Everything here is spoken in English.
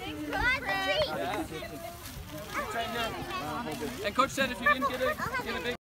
And Coach said if you didn't get a big